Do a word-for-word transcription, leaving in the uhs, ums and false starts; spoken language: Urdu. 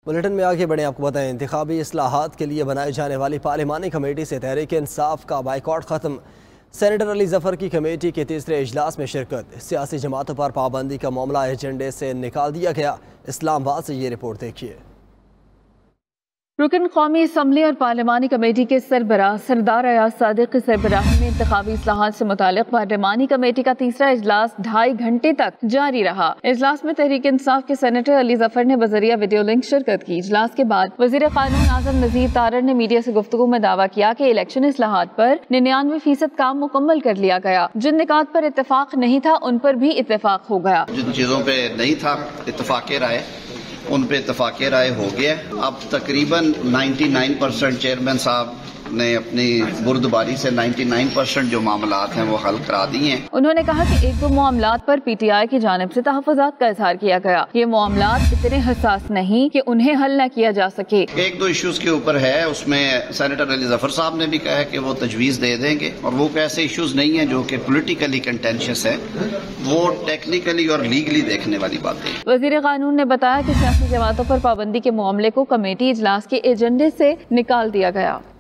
بلیٹن میں آگے بڑھیں، آپ کو بتائیں انتخابی اصلاحات کے لیے بنائی جانے والی پارلیمانی کمیٹی سے تحریک انصاف کا بائیکاٹ ختم۔ سینیٹر علی ظفر کی کمیٹی کے تیسرے اجلاس میں شرکت۔ سیاسی جماعتوں پر پابندی کا معاملہ ایجنڈے سے نکال دیا گیا۔ اسلام آباد سے یہ رپورٹ دیکھیے۔ رکن قومی اسمبلی اور پارلیمانی کمیٹی کے سربراہ سردار ایاز صادق کی سربراہی میں انتخابی اصلاحات سے متعلق پارلیمانی کمیٹی کا تیسرا اجلاس ڈھائی گھنٹے تک جاری رہا۔ اجلاس میں تحریک انصاف کے سینیٹر علی ظفر نے بذریعہ ویڈیو لنک شرکت کی۔ اجلاس کے بعد وزیر قانون اعظم نذیر تارڑ نے میڈیا سے گفتگو میں دعویٰ کیا کہ الیکشن اصلاحات پر ننانوے فیصد کام مکمل کر لیا گیا۔ جن نکات پر اتفاق نہیں تھا ان پر بھی اتفاق ہو گیا۔ جن چیزوں پہ نہیں تھا اتفاق رائے ان پہ اتفاق رائے ہو گیا۔ اب تقریباً نائنٹی نائن پرسنٹ چیئرمین صاحب نے اپنی بردباری سے نائنٹی نائن پرسنٹ جو معاملات ہیں وہ حل کرا دی ہیں۔ انہوں نے کہا کہ ایک دو معاملات پر پی ٹی آئی کی جانب سے تحفظات کا اظہار کیا گیا۔ یہ معاملات اتنے حساس نہیں کہ انہیں حل نہ کیا جا سکے۔ ایک دو ایشوز کے اوپر ہے، اس میں سینیٹر علی ظفر صاحب نے بھی کہا کہ وہ تجویز دے دیں گے، اور وہ ایسے ایشوز نہیں ہیں جو کہ پولیٹیکلی کنٹینشیس ہے، وہ ٹیکنیکلی اور لیگلی دیکھنے والی باتیں ہیں۔ وزیر قانون نے بتایا کہ سیاسی جماعتوں پر پابندی کے معاملے کو کمیٹی اجلاس کے ایجنڈے سے نکال دیا گیا۔